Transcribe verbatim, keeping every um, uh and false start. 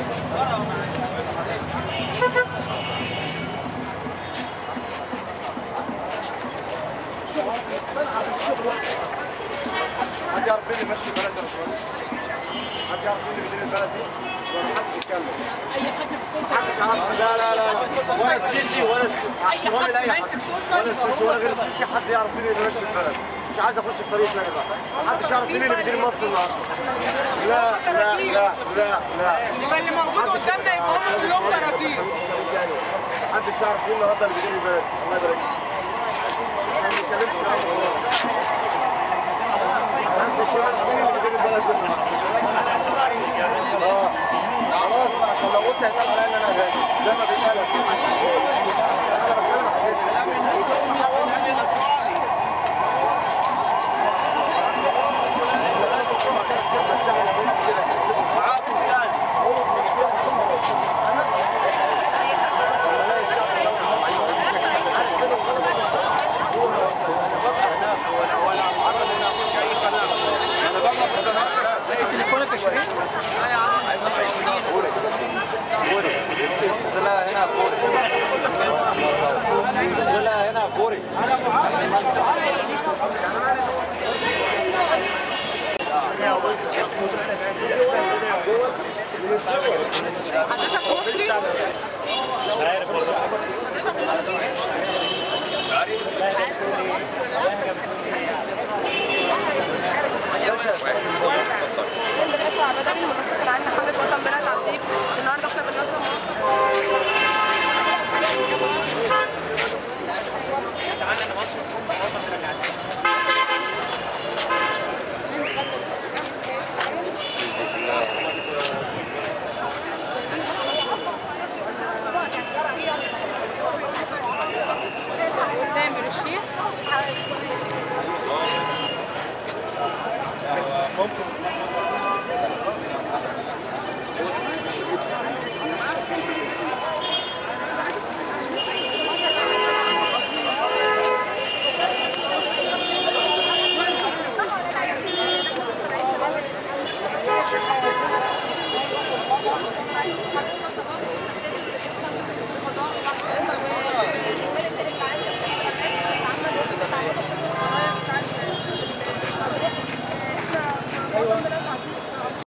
حد يعرف مين اللي ماشي البلد ده شويه؟ حد يعرف مين اللي بيدير البلد دي؟ ولا محدش يتكلم؟ اي حد في السلطه محدش عارف. لا لا لا لا ولا السيسي ولا السيسي ولا اي حد ولا السيسي ولا غير السيسي حد يعرف مين اللي ماشي البلد. مش عايز اخش في طريق تاني بقى. محدش يعرف مين اللي بيدير مصر النهارده. لا لا لا لا لا يبقى اللي موجود قدامنا يبقى هم كلهم تراتيب. محدش يعرف مين النهارده اللي بيدير البلد. الله يبارك فيك. ما بنتكلمش في الموضوع. محدش يعرف مين اللي بيدير البلد ده. اه خلاص عشان لو قلت هيتقال عليا ان انا غبي زي ما بيتقال. تليفونك يا شريف؟ لا يا عم عايز عشرين. كوري نزلها هنا كوري نزلها هنا كوري. حضرتك مصري؟